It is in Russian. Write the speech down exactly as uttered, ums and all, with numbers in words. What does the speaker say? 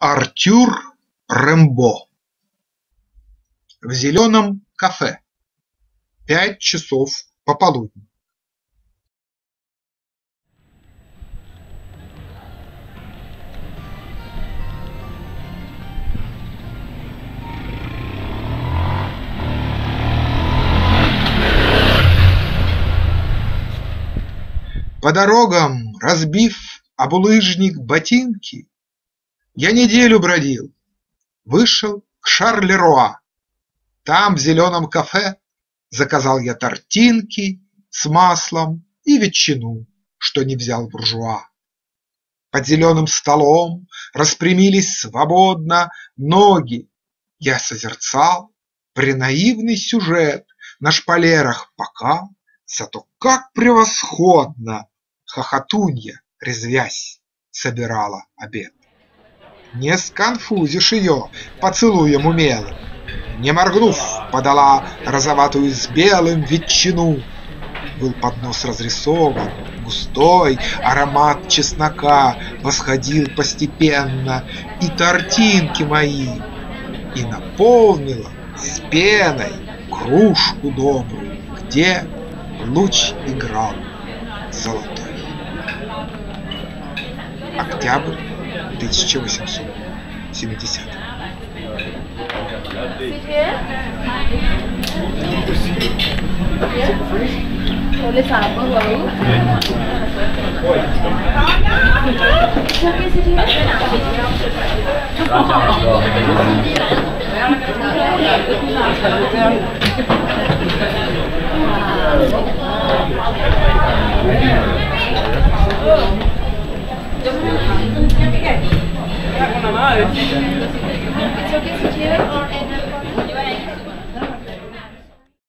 Артюр Рембо. В зеленом кафе. Пять часов пополудни. По дорогам, разбив об булыжник ботинки, я неделю бродил, вышел к Шарлеруа. Там, в зеленом кафе, заказал я тортинки с маслом и ветчину, что не взял буржуа. Под зеленым столом распрямились свободно ноги. Я созерцал пренаивный сюжет на шпалерах, пока зато как превосходно хохотунья, резвясь, собирала обед. Не сконфузишь ее поцелуем умелым. Не моргнув, подала розоватую с белым ветчину. Был поднос разрисован, густой аромат чеснока восходил постепенно и тортинки мои, и наполнила с пеной кружку добрую, где луч играл золотой. Октябрь тысяча восемьсот семидесятого.